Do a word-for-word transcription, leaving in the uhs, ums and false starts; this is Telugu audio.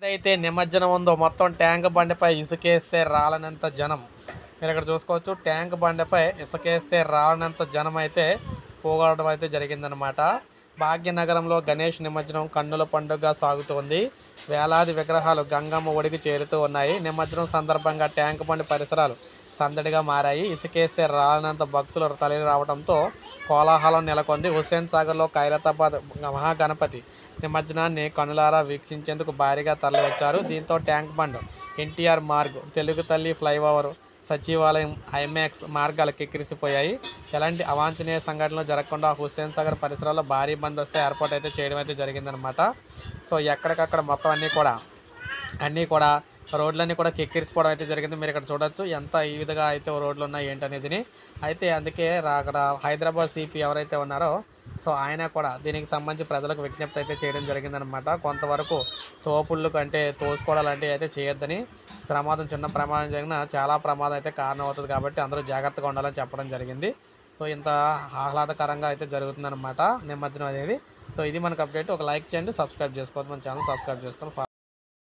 ఏదైతే నిమజ్జనం ఉందో మొత్తం ట్యాంక్ బండిపై ఇసుకేస్తే రాలనంత జనం. మీరు ఇక్కడ చూసుకోవచ్చు, ట్యాంక్ బండిపై ఇసుకేస్తే రాలనంత జనం అయితే పోగొట్టడం అయితే జరిగిందనమాట. భాగ్యనగరంలో గణేష్ నిమజ్జనం కన్నుల పండుగ సాగుతోంది. వేలాది విగ్రహాలు గంగమ్మ ఒడికి చేరుతూ ఉన్నాయి. నిమజ్జనం సందర్భంగా ట్యాంక్ బండి పరిసరాలు సందడిగా మారాయి. ఇసుకేస్తే రాలనంత భక్తులు తరలి రావడంతో కోలాహలం నెలకొంది. హుస్సేన్ సాగర్లో ఖైరతాబాద్ మహాగణపతి నిమజ్జనాన్ని కనులారా వీక్షించేందుకు భారీగా తరలివచ్చారు. దీంతో ట్యాంక్ బండ్, ఎన్టీఆర్ మార్గ్, తెలుగు తల్లి ఫ్లైఓవర్, సచివాలయం, ఐమాక్స్ మార్గాలు కిక్కిరిసిపోయాయి. ఎలాంటి అవాంఛనీయ సంఘటనలు జరగకుండా హుస్సేన్ సాగర్ పరిసరాల్లో భారీ బందోబస్తు ఏర్పాటు అయితే చేయడం అయితే జరిగిందనమాట. సో ఎక్కడికక్కడ మొత్తం అన్నీ కూడా అన్నీ కూడా రోడ్లన్నీ కూడా కిక్కిరిసిపోవడం అయితే జరిగింది. మీరు ఇక్కడ చూడొచ్చు ఎంత ఈ విధంగా అయితే రోడ్లు ఉన్నాయి ఏంటనేది. అయితే అందుకే అక్కడ హైదరాబాద్ సిపి ఎవరైతే ఉన్నారో సో ఆయన కూడా దీనికి సంబంధించి ప్రజలకు విజ్ఞప్తి అయితే చేయడం జరిగిందనమాట. కొంతవరకు తోపుళ్ళు కంటే తోసుకోవడాలు లాంటివి అయితే చేయొద్దని, ప్రమాదం చిన్న ప్రమాదం జరిగినా చాలా ప్రమాదం అయితే కారణం అవుతుంది కాబట్టి అందరూ జాగ్రత్తగా ఉండాలని చెప్పడం జరిగింది. సో ఇంత ఆహ్లాదకరంగా అయితే జరుగుతుందన్నమాట నిమజ్జనం అనేది. సో ఇది మనకు అప్డేట్. ఒక లైక్ చేయండి, సబ్స్క్రైబ్ చేసుకోవద్దు, మన ఛానల్ సబ్స్క్రైబ్ చేసుకొని